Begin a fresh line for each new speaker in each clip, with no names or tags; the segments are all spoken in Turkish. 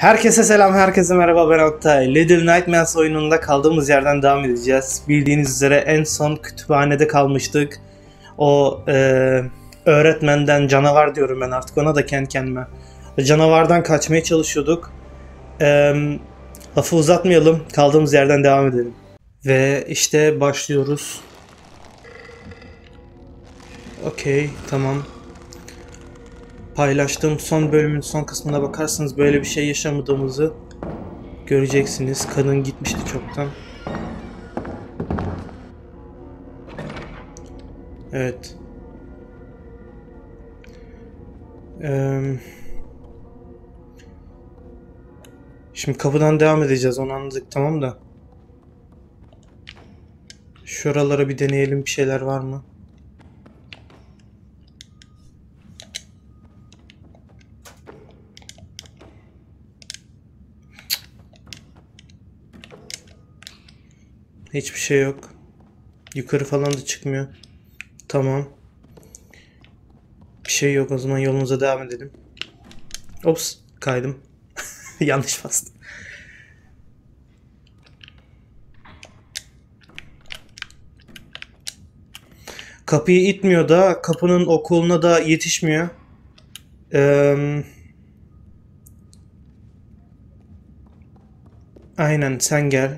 Herkese selam, herkese merhaba, ben Oktay. Little Nightmares oyununda kaldığımız yerden devam edeceğiz. Bildiğiniz üzere en son kütüphanede kalmıştık. O öğretmenden, canavar diyorum ben artık ona da kendi kendime. Canavardan kaçmaya çalışıyorduk. Lafı uzatmayalım, kaldığımız yerden devam edelim. Ve işte başlıyoruz. Okey, tamam. Paylaştığım son bölümün son kısmına bakarsanız böyle bir şey yaşamadığımızı göreceksiniz. Kadın gitmişti çoktan. Evet. Şimdi kapıdan devam edeceğiz, onu anladık, tamam da. Şuralara bir deneyelim, bir şeyler var mı? Hiçbir şey yok. Yukarı falan da çıkmıyor. Tamam. Bir şey yok, o zaman yolumuza devam edelim. Ops, kaydım. Yanlış bastım. Kapıyı itmiyor da kapının o koluna da yetişmiyor. Aynen, sen gel.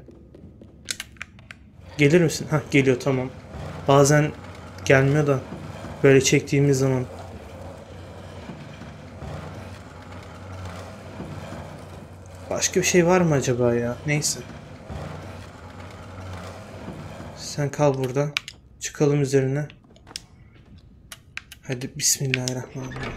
Gelir misin? Hah, geliyor, tamam. Bazen gelmiyor da böyle çektiğimiz zaman. Başka bir şey var mı acaba ya? Neyse. Sen kal burada. Çıkalım üzerine. Hadi bismillahirrahmanirrahim.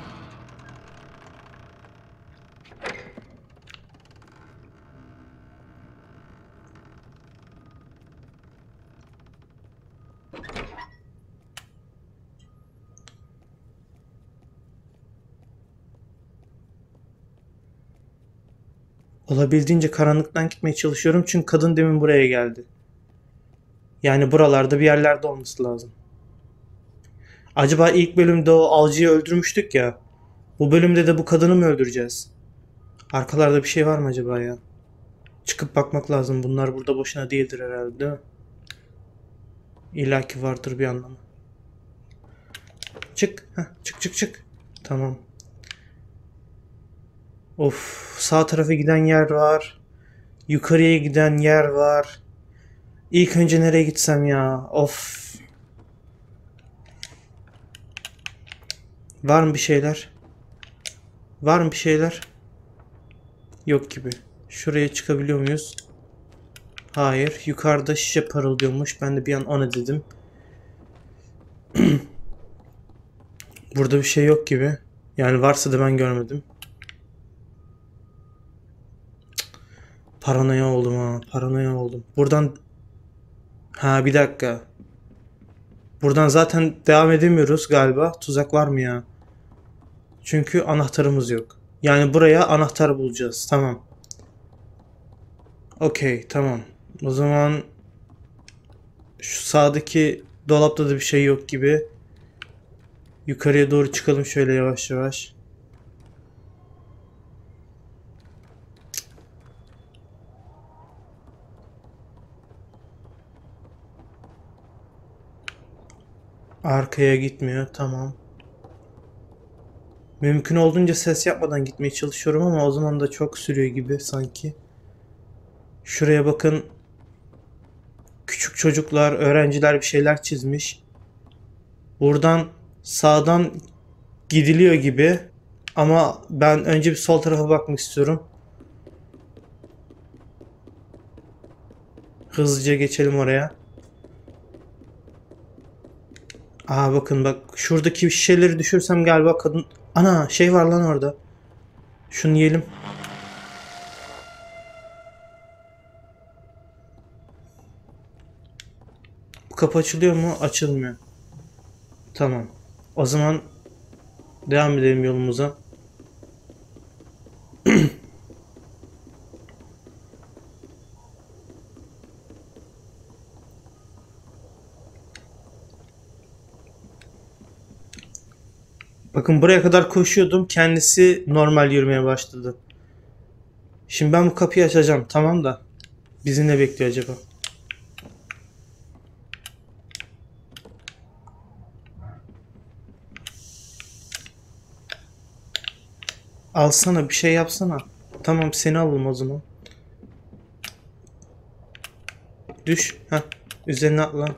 Olabildiğince karanlıktan gitmeye çalışıyorum çünkü kadın demin buraya geldi. Yani buralarda bir yerlerde olması lazım. Acaba ilk bölümde o avcıyı öldürmüştük ya. Bu bölümde de bu kadını mı öldüreceğiz? Arkalarda bir şey var mı acaba ya? Çıkıp bakmak lazım. Bunlar burada boşuna değildir herhalde, değil mi? İlla ki vardır bir anlamı. Çık. Heh, çık çık çık. Tamam. Of, sağ tarafa giden yer var. Yukarıya giden yer var. İlk önce nereye gitsem ya? Of. Var mı bir şeyler? Var mı bir şeyler? Yok gibi. Şuraya çıkabiliyor muyuz? Hayır. Yukarıda şişe parıldıyormuş. Ben de bir an ona dedim. Burada bir şey yok gibi. Yani varsa da ben görmedim. Paranoya oldum ha. Paranoya oldum. Buradan... Ha, bir dakika. Buradan zaten devam edemiyoruz galiba. Tuzak var mı ya? Çünkü anahtarımız yok. Yani buraya anahtar bulacağız. Tamam. Okey, tamam. O zaman şu sağdaki dolapta da bir şey yok gibi. Yukarıya doğru çıkalım şöyle yavaş yavaş. Arkaya gitmiyor. Tamam. Mümkün olduğunca ses yapmadan gitmeye çalışıyorum ama o zaman da çok sürüyor gibi sanki. Şuraya bakın. Küçük çocuklar, öğrenciler bir şeyler çizmiş. Buradan sağdan gidiliyor gibi. Ama ben önce bir sol tarafa bakmak istiyorum. Hızlıca geçelim oraya. Aa, bakın bak. Şuradaki şişeleri düşürsem galiba kadın... Ana, şey var lan orada. Şunu yiyelim. Bu kapı açılıyor mu? Açılmıyor. Tamam. O zaman devam edelim yolumuza. Bakın buraya kadar koşuyordum. Kendisi normal yürümeye başladı. Şimdi ben bu kapıyı açacağım. Tamam da. Bizi ne bekliyor acaba? Alsana bir şey yapsana. Tamam seni alalım o zaman. Düş. Heh. Üzerine atla.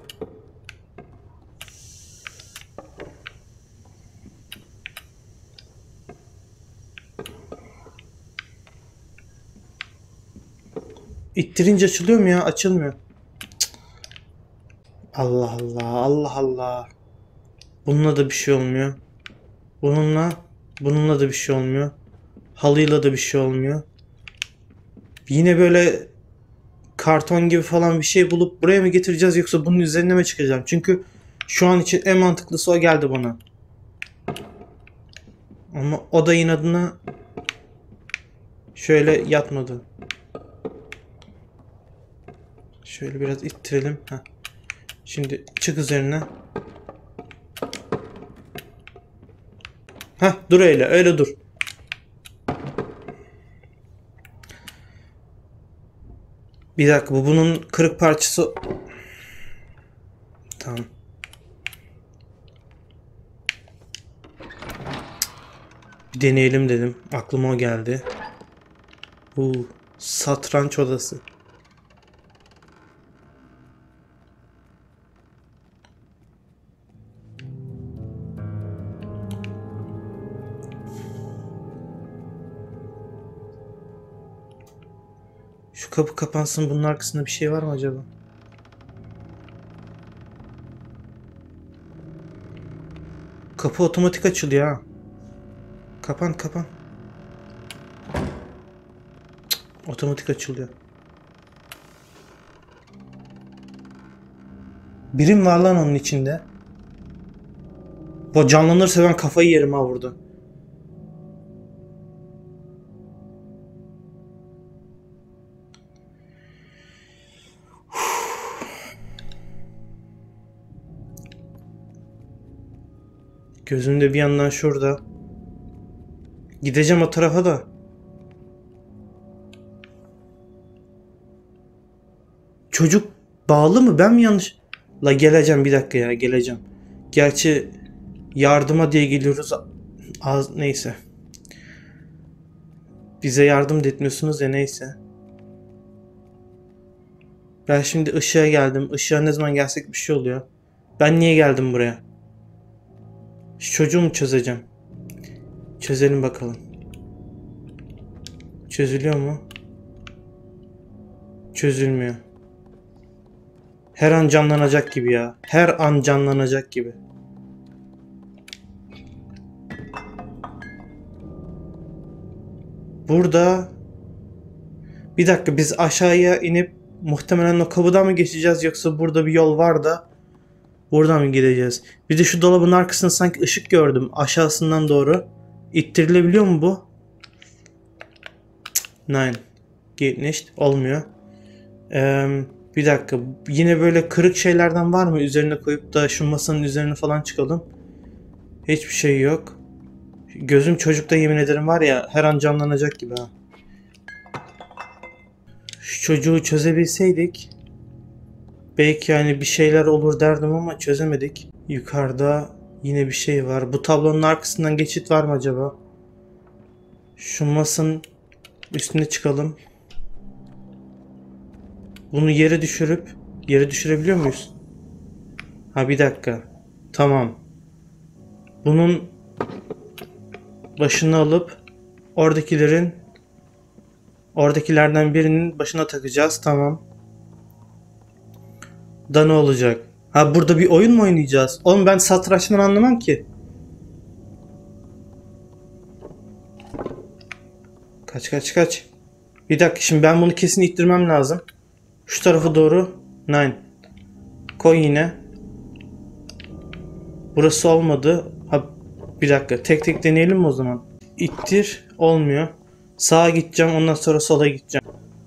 İttirince açılıyor mu ya? Açılmıyor. Cık. Allah Allah. Allah Allah. Bununla da bir şey olmuyor. Bununla da bir şey olmuyor. Halıyla da bir şey olmuyor. Yine böyle karton gibi falan bir şey bulup buraya mı getireceğiz yoksa bunun üzerine mi çıkacağım? Çünkü şu an için en mantıklısı o geldi bana. Ama o da inadına şöyle yatmadı. Şöyle biraz ittirelim. Heh. Şimdi çık üzerine. Heh, dur öyle dur. Bir dakika, bu bunun kırık parçası. Tamam. Bir deneyelim dedim. Aklıma o geldi. Satranç odası. Şu kapı kapansın, bunun arkasında bir şey var mı acaba? Kapı otomatik açılıyor ha. Kapan. Cık, otomatik açılıyor. Birim var lan onun içinde. Bu canlanırsa ben kafayı yerim ha burada. Gözümde bir yandan şurada. Gideceğim o tarafa da. Çocuk bağlı mı? Ben mi yanlış? La geleceğim bir dakika ya, geleceğim. Gerçi yardıma diye geliyoruz. Neyse. Bize yardım da etmiyorsunuz ya, neyse. Ben şimdi ışığa geldim. Işığa ne zaman gelsek bir şey oluyor. Ben niye geldim buraya? Şu çocuğu mu çözeceğim? Çözelim bakalım. Çözülüyor mu? Çözülmüyor. Her an canlanacak gibi ya. Her an canlanacak gibi. Burada bir dakika, biz aşağıya inip muhtemelen o kapıdan mı geçeceğiz yoksa burada bir yol var da buradan mı gideceğiz? Bir de şu dolabın arkasında sanki ışık gördüm aşağısından doğru. İttirilebiliyor mu bu? Nein. Geht nicht. Olmuyor. Bir dakika. Yine böyle kırık şeylerden var mı? Üzerine koyup da şu masanın üzerine falan çıkalım. Hiçbir şey yok. Gözüm çocukta, yemin ederim var ya, her an canlanacak gibi ha. Şu çocuğu çözebilseydik belki yani bir şeyler olur derdim ama çözemedik. Yukarıda yine bir şey var. Bu tablonun arkasından geçit var mı acaba? Şu masanın üstüne çıkalım. Bunu yere düşürebiliyor muyuz? Ha bir dakika. Tamam. Bunun başını alıp oradakilerden birinin başına takacağız. Tamam. Da ne olacak? Ha, burada bir oyun mu oynayacağız? Oğlum ben satrançtan anlamam ki. Kaç. Bir dakika, şimdi ben bunu kesin ittirmem lazım. Şu tarafa doğru. Nine. Koy yine. Burası olmadı. Ha, bir dakika. Tek deneyelim mi o zaman? İttir. Olmuyor. Sağa gideceğim. Ondan sonra sola gideceğim.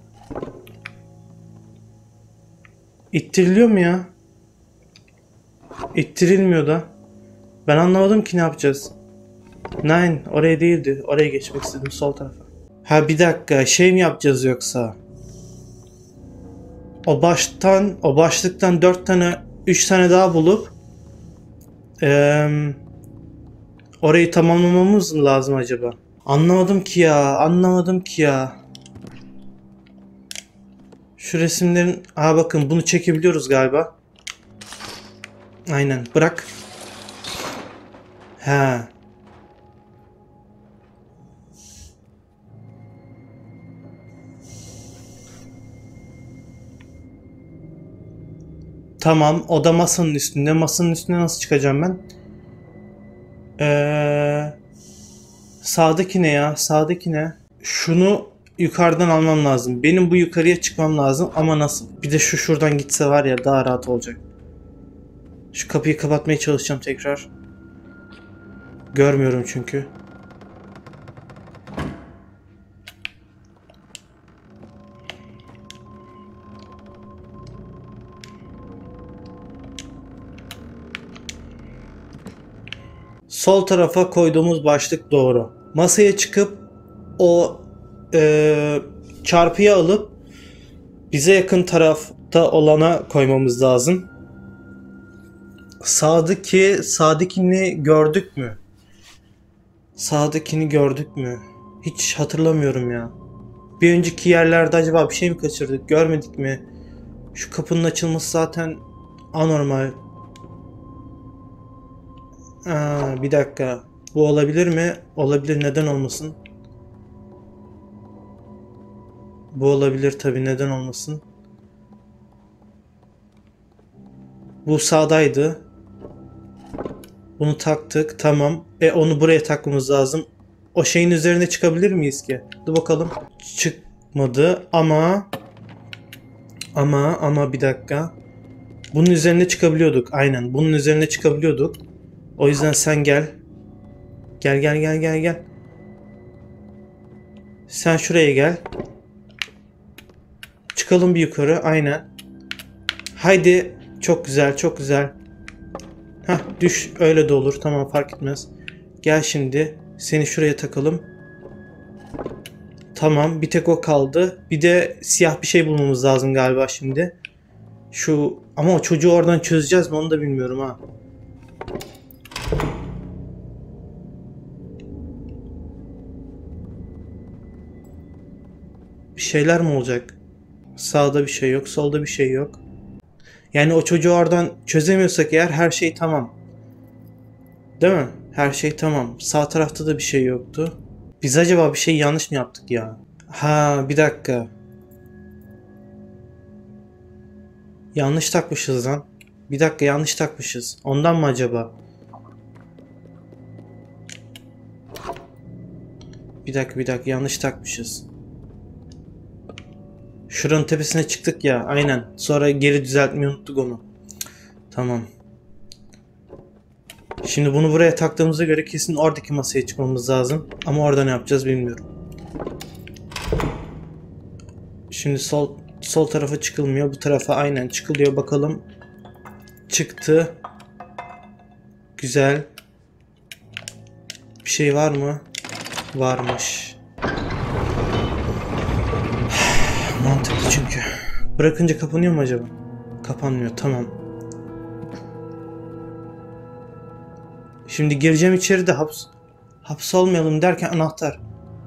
İttiriliyor mu ya? İttirilmiyor da. Ben anlamadım ki ne yapacağız. Nine. Oraya değildi. Oraya geçmek istedim. Sol tarafa. Ha bir dakika, şey mi yapacağız yoksa? O başlıktan 4 tane 3 tane daha bulup eee, orayı tamamlamamız mı lazım acaba? Anlamadım ki ya. Anlamadım ki ya. Şu resimlerin... Aa bakın, bunu çekebiliyoruz galiba. Aynen. Bırak. Ha. Tamam. O da masanın üstünde. Masanın üstüne nasıl çıkacağım ben? Ee, Sağdaki ne ya? Sağdaki ne? Şunu yukarıdan almam lazım. Benim bu yukarıya çıkmam lazım ama nasıl? Bir de şu şuradan gitse var ya, daha rahat olacak. Şu kapıyı kapatmaya çalışacağım tekrar. Görmüyorum çünkü. Sol tarafa koyduğumuz başlık doğru. Masaya çıkıp o çarpıyı alıp bize yakın tarafta olana koymamız lazım. Sağdakini gördük mü? Sağdakini gördük mü? Hiç hatırlamıyorum ya. Bir önceki yerlerde acaba bir şey mi kaçırdık? Görmedik mi? Şu kapının açılması zaten anormal. Bir dakika. Bu olabilir mi? Olabilir. Neden olmasın? Bu olabilir tabii. Neden olmasın? Bu sağdaydı. Bunu taktık. Tamam. Onu buraya takmamız lazım. O şeyin üzerine çıkabilir miyiz ki? Dur bakalım. Çıkmadı ama bir dakika. Bunun üzerine çıkabiliyorduk. Aynen. Bunun üzerine çıkabiliyorduk. O yüzden sen gel. Gel. Sen şuraya gel. Çıkalım bir yukarı. Aynen. Haydi. Çok güzel, çok güzel. Hah, düş. Öyle de olur. Tamam, fark etmez. Gel şimdi. Seni şuraya takalım. Tamam. Bir tek o kaldı. Bir de siyah bir şey bulmamız lazım galiba şimdi. Ama o çocuğu oradan çözeceğiz mi onu da bilmiyorum ha. Bir şeyler mi olacak? Sağda bir şey yok, solda bir şey yok. Yani o çocuğu oradan çözemiyorsak eğer her şey tamam. Değil mi? Her şey tamam. Sağ tarafta da bir şey yoktu. Biz acaba bir şey yanlış mı yaptık ya? Ha bir dakika. Yanlış takmışız lan. Bir dakika, yanlış takmışız. Ondan mı acaba? Bir dakika yanlış takmışız. Şuranın tepesine çıktık ya. Aynen. Sonra geri düzeltmeyi unuttuk onu. Tamam. Şimdi bunu buraya taktığımıza göre kesin oradaki masaya çıkmamız lazım. Ama orada ne yapacağız bilmiyorum. Şimdi sol tarafa çıkılmıyor. Bu tarafa aynen çıkılıyor. Bakalım. Çıktı. Güzel. Bir şey var mı? Varmış. Mantıklı çünkü. Bırakınca kapanıyor mu acaba? Kapanmıyor. Tamam. Şimdi gireceğim içeri de hapsolmayalım derken anahtar.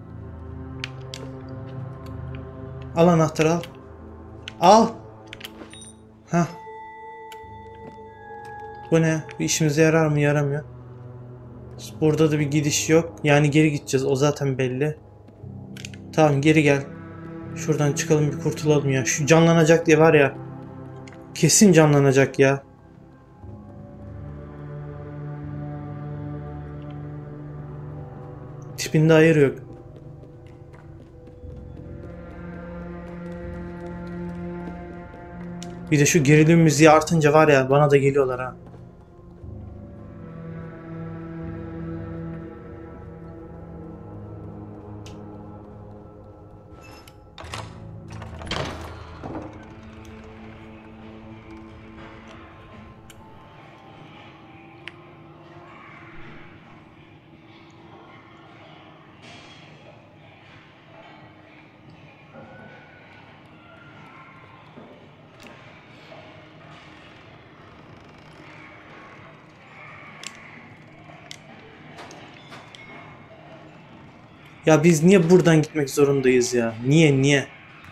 Al anahtarı al. Al. Hah. Bu ne? Bir işimize yarar mı? Yaramıyor. Burada da bir gidiş yok. Yani geri gideceğiz. O zaten belli. Tamam, geri gel. Şuradan çıkalım, bir kurtulalım ya. Şu canlanacak diye var ya. Kesin canlanacak ya. Tipinde hayır yok. Bir de şu gerilim müziği artınca var ya, bana da geliyorlar ha. Ya biz niye buradan gitmek zorundayız ya? Niye?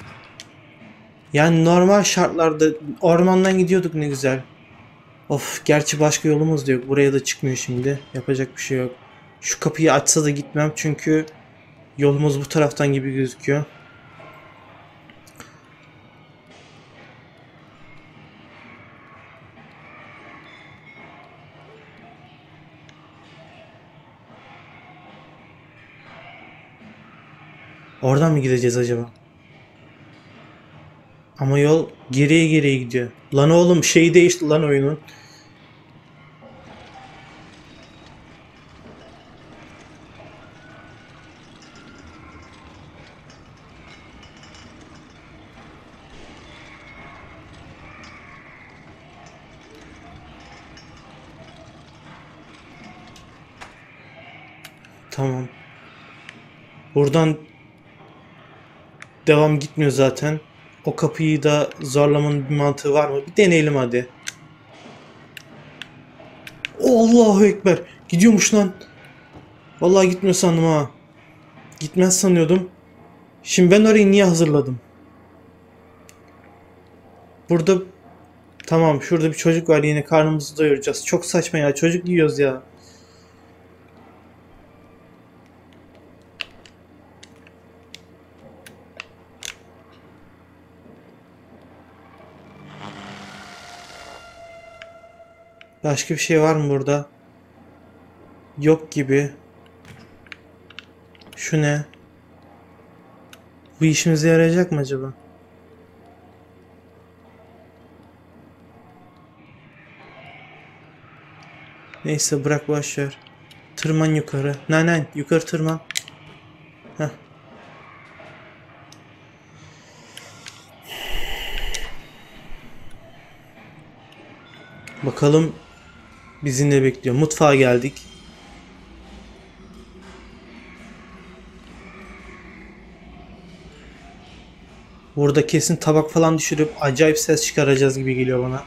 Yani normal şartlarda ormandan gidiyorduk ne güzel. Of, gerçi başka yolumuz da yok. Buraya da çıkmıyor şimdi. Yapacak bir şey yok. Şu kapıyı açsa da gitmem çünkü yolumuz bu taraftan gibi gözüküyor. Oradan mı gideceğiz acaba? Ama yol geriye gidiyor. Lan oğlum, şeyi değişti lan oyunun. Tamam. Buradan devam gitmiyor zaten. O kapıyı da zorlamanın bir mantığı var mı? Bir deneyelim hadi. Allahu Ekber. Gidiyormuş lan. Vallahi gitmiyor sandım ha. Gitmez sanıyordum. Şimdi ben orayı niye hazırladım? Burada tamam, şurada bir çocuk var, yine karnımızı doyuracağız. Çok saçma ya, çocuk yiyoruz ya. Başka bir şey var mı burada? Yok gibi. Şu ne? Bu işimize yarayacak mı acaba? Neyse, bırak, boş ver. Tırman yukarı. Nein, yukarı tırman. Heh. Bakalım bizi ne bekliyor. Mutfağa geldik. Burada kesin tabak falan düşürüp acayip ses çıkaracağız gibi geliyor bana.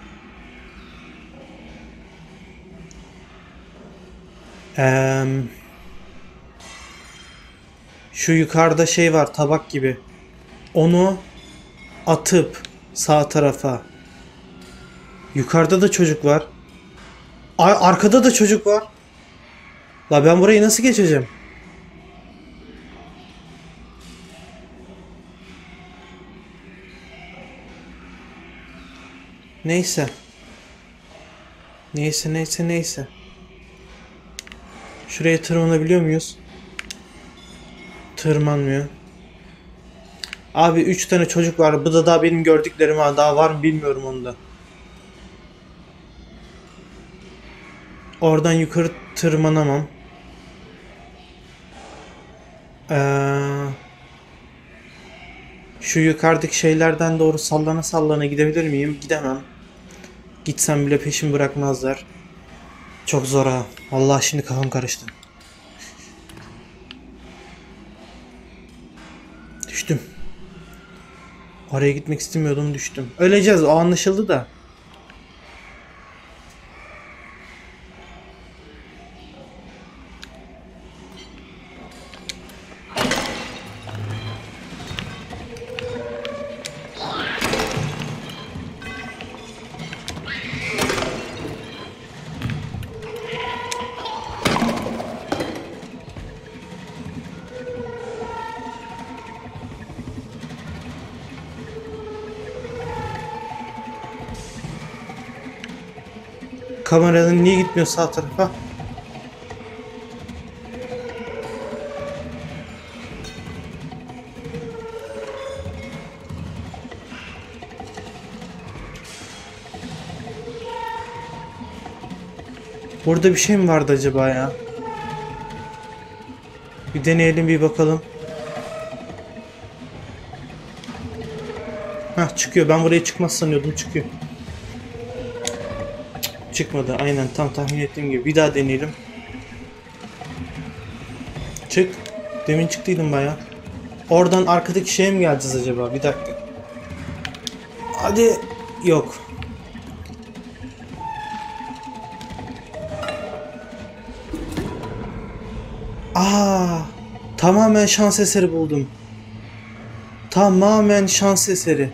Şu yukarıda şey var, tabak gibi. Onu atıp sağ tarafa. Yukarıda da çocuk var. Arkada da çocuk var. La ben burayı nasıl geçeceğim? Neyse. Neyse. Şuraya tırmanabiliyor muyuz? Tırmanmıyor. Abi 3 tane çocuk var. Bu da daha benim gördüklerim ha. Daha var mı bilmiyorum onda. Oradan yukarı tırmanamam. Şu yukarıdaki şeylerden doğru sallana gidebilir miyim? Gidemem. Gitsem bile peşimi bırakmazlar. Çok zor ha. Vallahi şimdi kafam karıştı. Düştüm. Oraya gitmek istemiyordum, düştüm. Öleceğiz, o anlaşıldı da. Kameranın niye gitmiyor sağ tarafa? Burada bir şey mi vardı acaba ya? Bir deneyelim, bir bakalım. Hah, çıkıyor. Ben buraya çıkmaz sanıyordum, çıkıyor. Çıkmadı. Aynen, tam tahmin ettiğim gibi. Bir daha deneyelim. Çık. Demin çıktıydım baya. Oradan arkadaki şeye mi geleceğiz acaba? Bir dakika. Hadi. Yok. Tamamen şans eseri buldum. Tamamen şans eseri.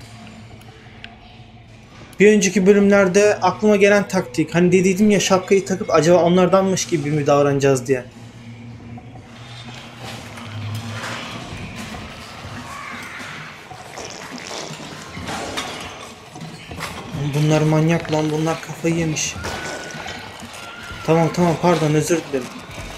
Bir önceki bölümlerde aklıma gelen taktik. Hani dediydim ya, şapkayı takıp acaba onlardanmış gibi mi davranacağız diye. Bunlar manyak lan, bunlar kafayı yemiş. Tamam pardon, özür dilerim.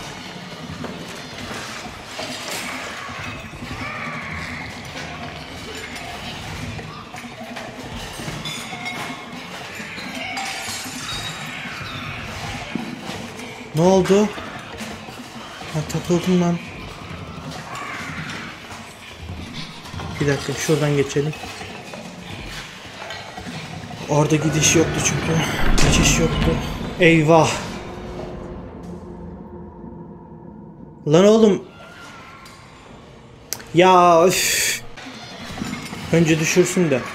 Ne oldu? Ha, takıldım lan. Bir dakika, şuradan geçelim. Orada gidiş yoktu çünkü. Geçiş yoktu. Eyvah. Lan oğlum. Ya üf. Önce düşürsün de.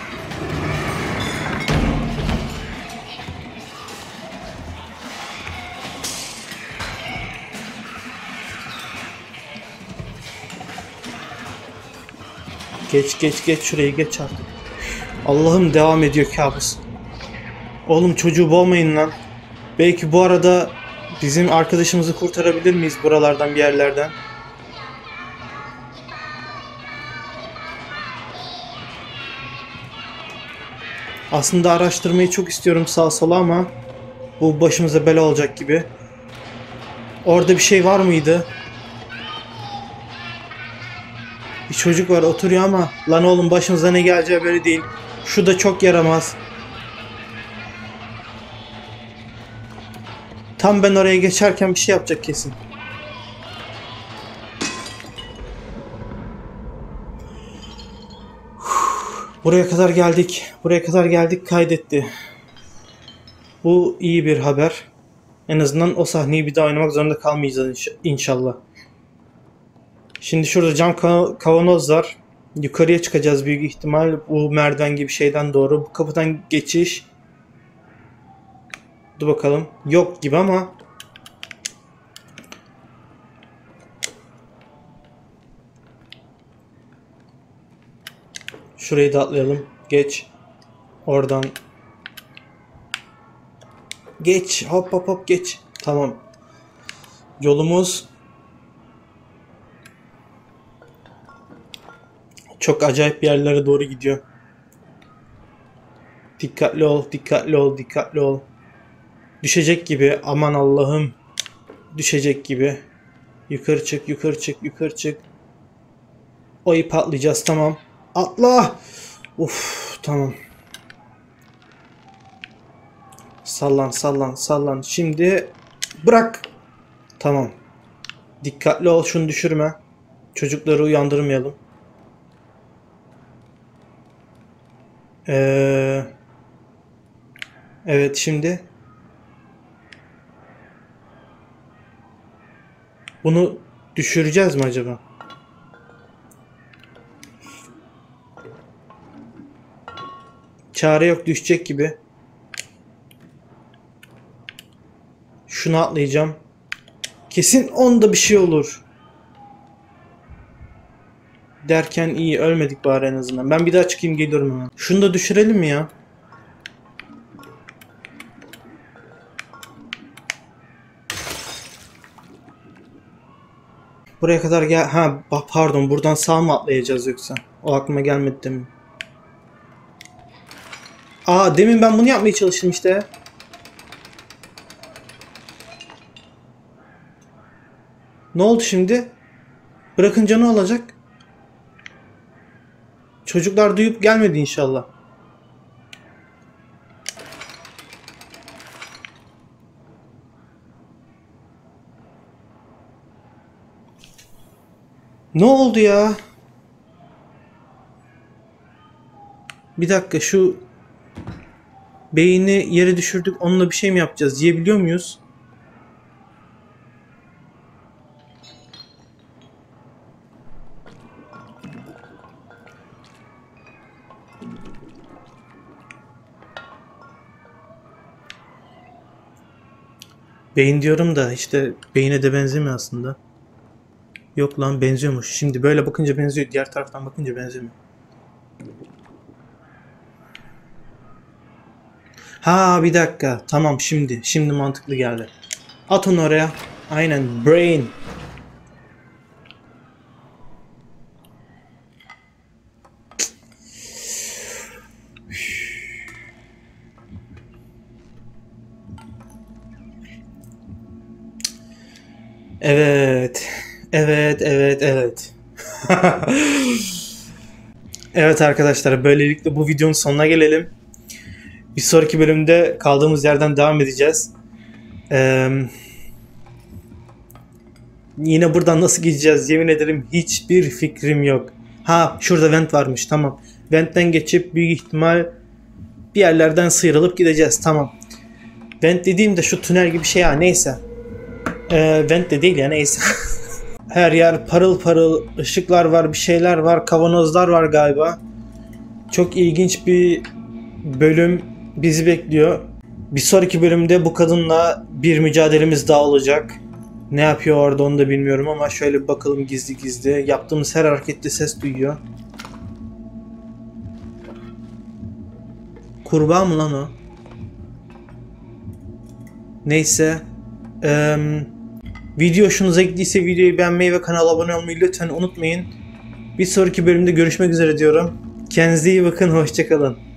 Geç şurayı, geç artık. Allah'ım, devam ediyor kabus. Oğlum, çocuğu boğmayın lan. Belki bu arada bizim arkadaşımızı kurtarabilir miyiz buralardan, bir yerlerden? Aslında araştırmayı çok istiyorum sağa sola ama bu başımıza bela olacak gibi. Orada bir şey var mıydı? Bir çocuk var, oturuyor ama lan oğlum, başımıza ne geleceği belli değil. Şu da çok yaramaz. Tam ben oraya geçerken bir şey yapacak kesin. Buraya kadar geldik. Buraya kadar geldik, kaydetti. Bu iyi bir haber. En azından o sahneyi bir daha oynamak zorunda kalmayacağız inşallah. Şimdi şurada cam kavanoz var. Yukarıya çıkacağız büyük ihtimal. Bu merdiven gibi şeyden doğru. Bu kapıdan geçiş. Dur bakalım. Yok gibi ama. Şurayı da atlayalım. Geç. Oradan. Geç. Hop geç. Tamam. Yolumuz çok acayip bir yerlere doğru gidiyor. Dikkatli ol. Düşecek gibi. Aman Allah'ım. Düşecek gibi. Yukarı çık. O ip atlayacağız, tamam. Atla. Uf, tamam. Sallan. Şimdi bırak. Tamam. Dikkatli ol, şunu düşürme. Çocukları uyandırmayalım. Evet, şimdi. Bunu düşüreceğiz mi acaba? Çare yok, düşecek gibi. Şunu atlayacağım. Kesin onda bir şey olur. Derken iyi, ölmedik bari en azından. Ben bir daha çıkayım, geliyorum hemen. Şunu da düşürelim mi ya? Buraya kadar gel. Ha pardon, buradan sağ mı atlayacağız yoksa? O aklıma gelmedi demin. Aa, demin ben bunu yapmaya çalıştım işte. Ne oldu şimdi? Bırakınca ne olacak? Çocuklar duyup gelmedi inşallah. Ne oldu ya? Bir dakika, şu beyni yere düşürdük. Onunla bir şey mi yapacağız? Yiyebiliyor muyuz? Beyin diyorum da işte beyine de benzemiyor aslında. Yok lan, benziyormuş. Şimdi böyle bakınca benziyor. Diğer taraftan bakınca benzemiyor. Ha, bir dakika. Tamam, şimdi. Şimdi mantıklı geldi. At onu oraya. Aynen. Brain. Evet. Evet, evet, evet. Evet arkadaşlar, böylelikle bu videonun sonuna gelelim. Bir sonraki bölümde kaldığımız yerden devam edeceğiz. Ee, Yine buradan nasıl gideceğiz, yemin ederim hiçbir fikrim yok. Ha, şurada vent varmış, tamam. Vent'ten geçip büyük ihtimal bir yerlerden sıyrılıp gideceğiz, tamam. Vent dediğimde şu tünel gibi şey, ha neyse. Vent de değil ya, neyse. Her yer parıl parıl, ışıklar var, bir şeyler var, kavanozlar var galiba. Çok ilginç bir bölüm bizi bekliyor. Bir sonraki bölümde bu kadınla bir mücadelemiz daha olacak. Ne yapıyor orada onu da bilmiyorum ama şöyle bir bakalım gizli gizli. Yaptığımız her harekette ses duyuyor. Kurbağa mı lan o? Neyse. Video hoşunuza gittiyse videoyu beğenmeyi ve kanala abone olmayı lütfen unutmayın. Bir sonraki bölümde görüşmek üzere diyorum. Kendinize iyi bakın, hoşça kalın.